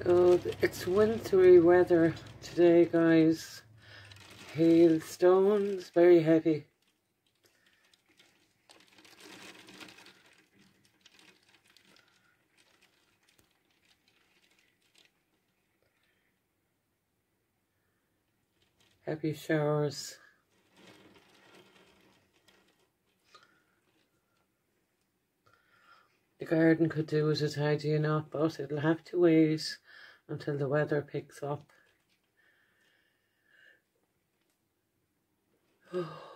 Oh, it's wintry weather today, guys. Hailstones, very heavy. Heavy showers. The garden could do with a tidying up, but it'll have to wait until the weather picks up. Oh.